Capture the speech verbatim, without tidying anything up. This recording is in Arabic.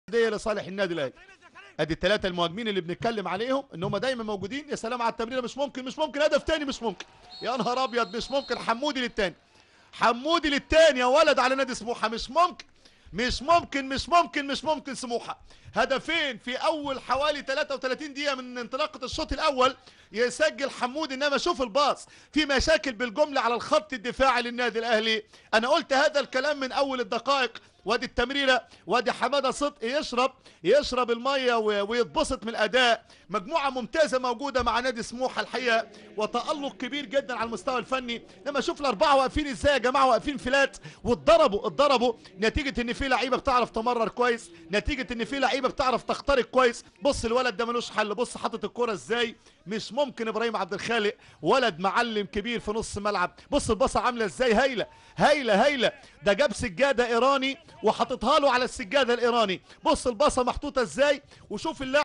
دي لصالح النادي الاهلي. ادي الثلاثه المهاجمين اللي بنتكلم عليهم ان هم دايما موجودين. يا سلام على التمريره، مش ممكن مش ممكن هدف تاني، مش ممكن، يا نهار ابيض، مش ممكن. حمودي للتاني، حمودي للتاني يا ولد على نادي سموحه. مش ممكن مش ممكن مش ممكن مش ممكن سموحه هدفين في اول حوالي ثلاثة وثلاثين دقيقه من انطلاقه الشوط الاول يسجل حمودي. انما شوف الباص، في مشاكل بالجمله على الخط الدفاعي للنادي الاهلي. انا قلت هذا الكلام من اول الدقائق. وادي التمريره، وادي حماده صدقي يشرب يشرب الميه ويتبسط من الاداء. مجموعه ممتازه موجوده مع نادي سموحه الحقيقه، وتالق كبير جدا على المستوى الفني. لما اشوف الاربعه واقفين ازاي يا جماعه، واقفين فلات واتضربوا اتضربوا نتيجه ان في لعيبه بتعرف تمرر كويس، نتيجه ان في لعيبه بتعرف تخترق كويس. بص الولد ده ملوش حل، بص حاطط الكوره ازاي، مش ممكن. ابراهيم عبد الخالق ولد معلم كبير في نص ملعب. بص الباصه عامله ازاي، هايله هايله هايله. ده جاب سجاده ايراني وحاططها له على السجاده الايراني. بص الباصه محطوطه ازاي، وشوف اللاعب